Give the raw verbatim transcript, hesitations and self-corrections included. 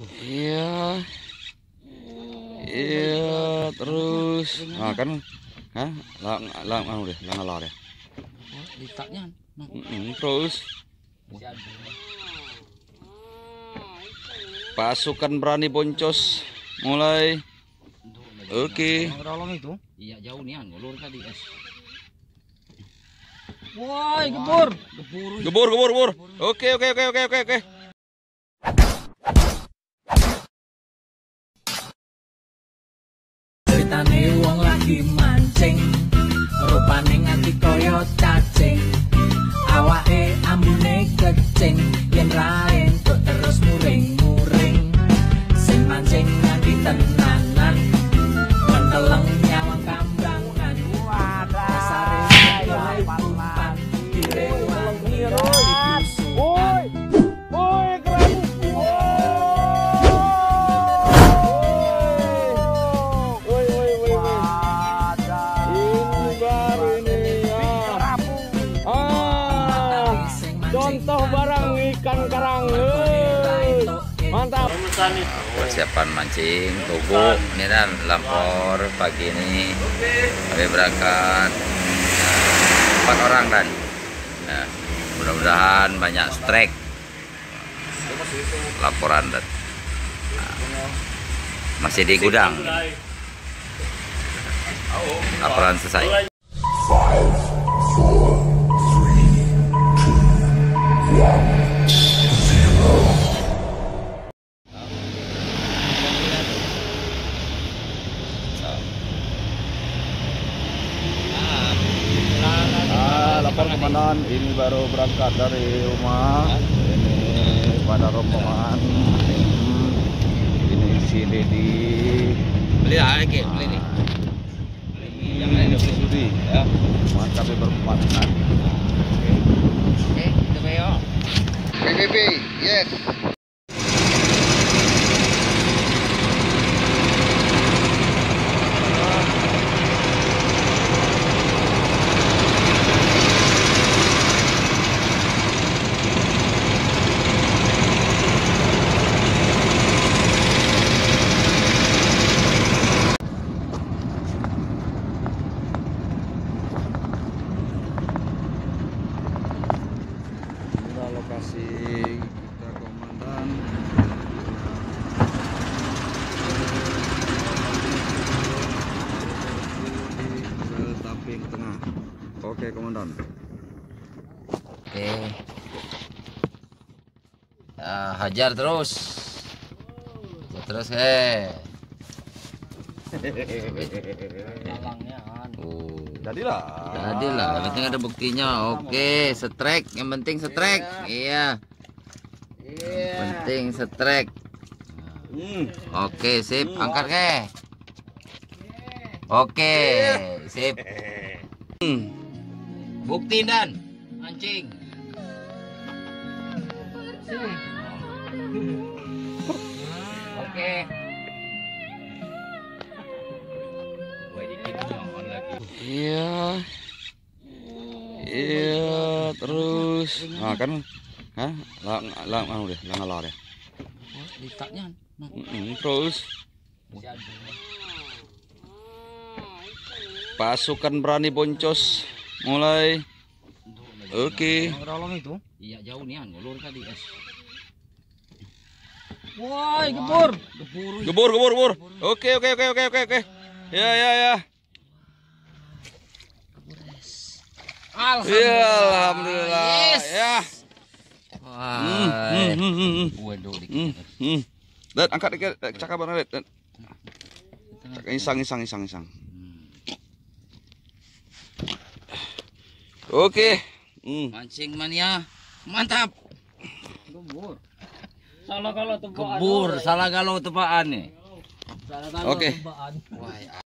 Iya. Iya, terus. Nah, kan Hah? Lang lang anu deh, lang ala deh. Letaknya. Mm-mm, terus pasukan berani boncos mulai. Oke. Rolong itu. Iya, jauh nih, ngulur tadi, es. Woi, gebur. Gebur. Gebur, gebur, gebur. Oke, oke, oke, oke, oke, oke. Ceritane wong lagi mancing, rupane nganti kaya cacing, awake ambune kecing, yen ra entuk terus muring-muring, sing mancing nganti tenanan, menteleng nyawang kambangan, dasare golek umpan, direwangi woi, woi keren. Contoh barang ikan karang, hei. Mantap. Persiapan mancing tubuh ini dan lapor pagi ini kami berangkat empat orang dan nah, mudah-mudahan banyak strike laporan dan nah, masih di gudang laporan selesai. Lapor komandan, ini baru berangkat dari rumah. Ini pada rombongan. Ini si Dedi. Beli lagi, beli nih. Ini si Sudi. Ya. Mantap berempat kan. Oke, itu Beo. P B B, yes. Lokasi kita komandan di Tamping Tengah. Oke komandan. Oke. Ah, hajar terus. Hajar terus he. Oh. Jadilah. Jadilah, yang penting ada buktinya. Oke, strike, yang penting strike. Iya. Yang penting strike. Oke, sip, angkat ke. Oke, sip. Bukti dan mancing. Oke. Iya. Iya, terus. Nah, kan Hah? Lang lang anu deh, lang ala deh. Letaknya. Mm-mm, terus pasukan berani boncos mulai. Oke. Rolong itu. Iya, jauh nih, ngulur tadi, es. Woi, gebur. Gebur. Gebur, gebur, gebur. Oke, oke, oke, oke, oke, oke. Ya, ya, ya. Alhamdulillah. Ya, alhamdulillah. Yes. Ya. Wah. Hmm, hmm, hmm, hmm. Waduh, Hmm, hmm. Dan angkat dikit, cakap banget, Dan. Cakap isang, isang, isang, isang. Oke. Hmm. Mancing mania. Mantap. Gebur. Salah kalau tebaan. Kebur, salah galau tepaan nih. Salah kalau Oke. tebaan. Wah,